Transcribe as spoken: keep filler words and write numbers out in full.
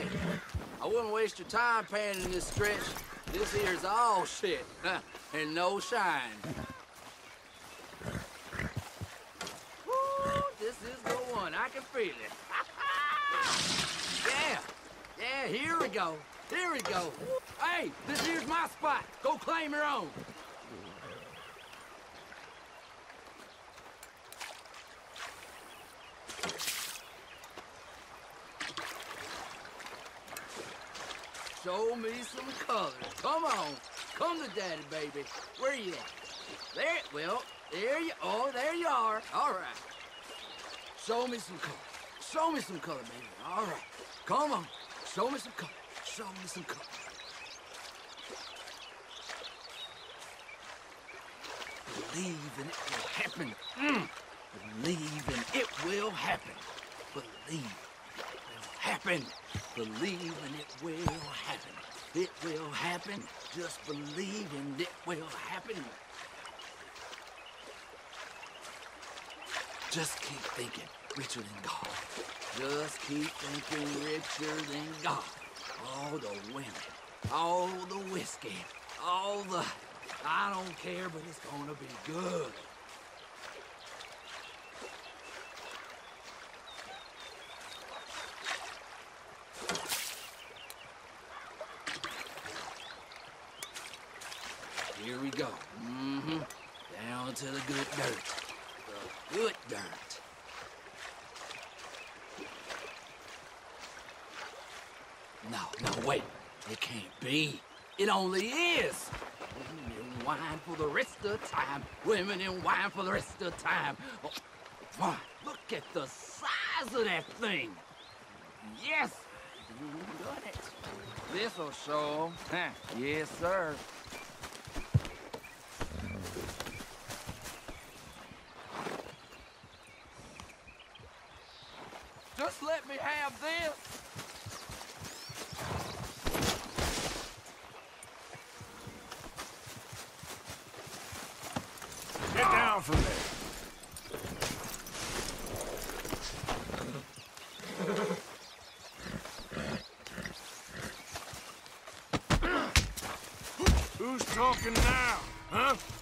Hey, I wouldn't waste your time panning this stretch. This here's all shit, huh, and no shine. Woo, this is the one. I can feel it. Yeah, yeah, here we go. Here we go. Hey, this here's my spot. Go claim your own. Show me some color. Come on. Come to daddy, baby. Where you at? There, well, there you, oh, there you are. All right. Show me some color. Show me some color, baby. All right. Come on. Show me some color. Show me some color. Believe and it will happen. Mm. Believe and it will happen. Believe it will happen. Believe and it will happen. It will happen. Just believe and it will happen. Just keep thinking richer than God. Just keep thinking richer than God. All the women, all the whiskey, all the... I don't care, but it's gonna be good. Here we go. Mm-hmm. Down to the good dirt. The good dirt. No, no, wait. It can't be. It only is. Women in wine for the rest of the time. Women in wine for the rest of the time. Oh, fine. Look at the size of that thing. Yes. You got it. This'll show 'em. Huh. Yes, sir. Just let me have this. Get down from there. Who's talking now, huh?